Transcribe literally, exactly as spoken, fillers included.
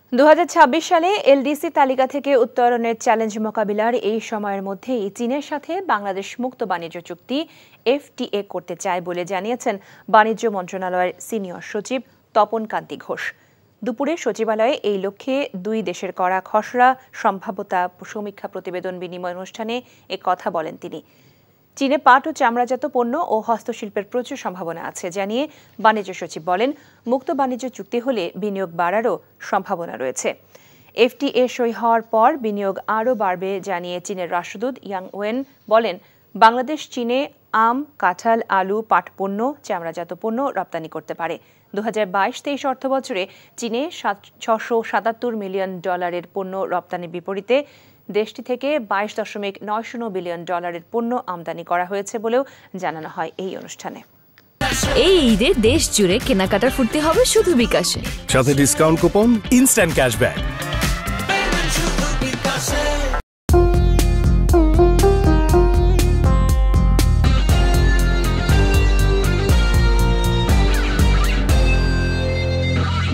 দু হাজার ছাব্বিশ সালে এলডিসি তালিকা থেকে উত্তরণের চ্যালেঞ্জ মোকাবিলার এই সময়ের মধ্যেই চীনের সাথে বাংলাদেশ মুক্ত বাণিজ্য চুক্তি এফটিএ করতে চায় বলে জানিয়েছেন বাণিজ্য মন্ত্রণালয়ের সিনিয়র সচিব তপন কান্তি ঘোষ। দুপুরে সচিবালয়ে এই লক্ষ্যে দুই দেশের করা খসড়া সম্ভাব্যতা সমীক্ষা প্রতিবেদন বিনিময় অনুষ্ঠানে এ কথা বলেন তিনি। চীনে পাট ও চামড়াজাত পণ্য ও হস্তশিল্পের প্রচুর সম্ভাবনা আছে জানিয়ে বাণিজ্য সচিব বলেন, মুক্ত বাণিজ্য চুক্তি হলে বিনিয়োগ বাড়ারও সম্ভাবনা রয়েছে। এফটিএ সই হওয়ার পর বিনিয়োগ আরও বাড়বে জানিয়ে চীনের রাষ্ট্রদূত ইয়াং ওয়েন বলেন, বাংলাদেশ চীনে আম, কাঁঠাল, আলু, পাট পণ্য, চামড়াজাত পণ্য রপ্তানি করতে পারে। দু হাজার বাইশ তেইশ অর্থ বছরে চীনে ছশো সাতাত্তর মিলিয়ন ডলারের পণ্য রপ্তানির বিপরীতে দেশটি থেকে বাইশ দশমিক নয় শূন্য বিলিয়ন ডলারের পণ্য আমদানি করা হয়েছে বলেও জানানো হয় এই অনুষ্ঠানে। এই ঈদে দেশ জুড়ে কেনাকাটার ফুর্তি হবে শুধু বিকাশে, সাথে ডিসকাউন্ট কুপন, ইনস্ট্যান্ট ক্যাশব্যাক।